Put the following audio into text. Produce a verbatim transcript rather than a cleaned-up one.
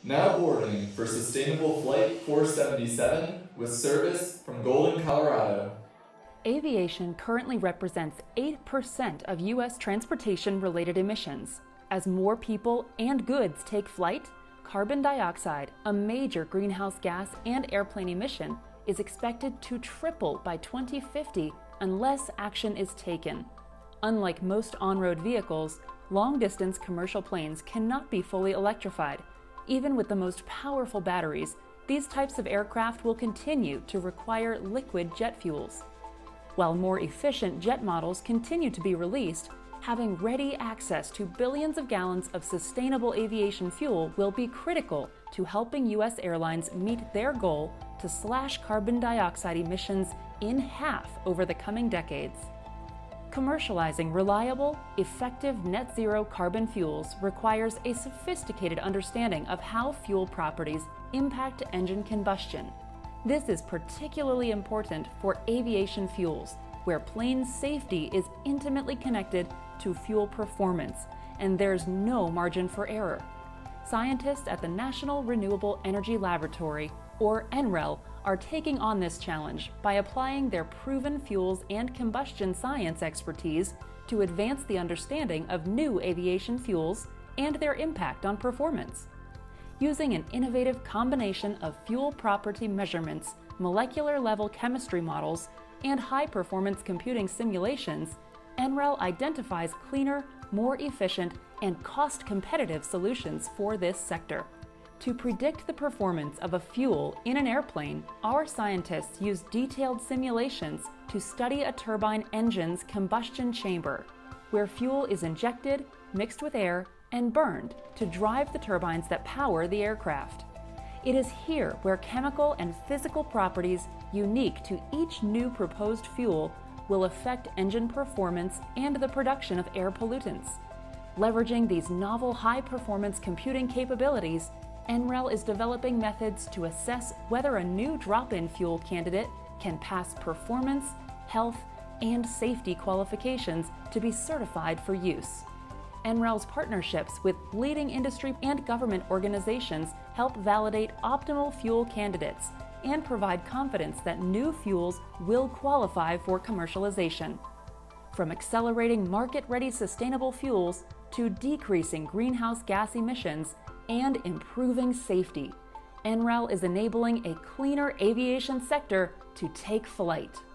Now boarding for Sustainable Flight four seventy-seven with service from Golden, Colorado. Aviation currently represents eight percent of U S transportation-related emissions. As more people and goods take flight, carbon dioxide, a major greenhouse gas and airplane emission, is expected to triple by twenty fifty unless action is taken. Unlike most on-road vehicles, long-distance commercial planes cannot be fully electrified. Even with the most powerful batteries, these types of aircraft will continue to require liquid jet fuels. While more efficient jet models continue to be released, having ready access to billions of gallons of sustainable aviation fuel will be critical to helping U S airlines meet their goal to slash carbon dioxide emissions in half over the coming decades. Commercializing reliable, effective net zero carbon fuels requires a sophisticated understanding of how fuel properties impact engine combustion. This is particularly important for aviation fuels, where plane safety is intimately connected to fuel performance, and there's no margin for error. Scientists at the National Renewable Energy Laboratory, or N R E L, are taking on this challenge by applying their proven fuels and combustion science expertise to advance the understanding of new aviation fuels and their impact on performance. Using an innovative combination of fuel property measurements, molecular-level chemistry models, and high-performance computing simulations, N R E L identifies cleaner, more efficient, and cost-competitive solutions for this sector. To predict the performance of a fuel in an airplane, our scientists use detailed simulations to study a turbine engine's combustion chamber, where fuel is injected, mixed with air, and burned to drive the turbines that power the aircraft. It is here where chemical and physical properties unique to each new proposed fuel will affect engine performance and the production of air pollutants. Leveraging these novel high-performance computing capabilities, N R E L is developing methods to assess whether a new drop-in fuel candidate can pass performance, health, and safety qualifications to be certified for use. N R E L's partnerships with leading industry and government organizations help validate optimal fuel candidates and provide confidence that new fuels will qualify for commercialization. From accelerating market-ready sustainable fuels to decreasing greenhouse gas emissions and improving safety, N R E L is enabling a cleaner aviation sector to take flight.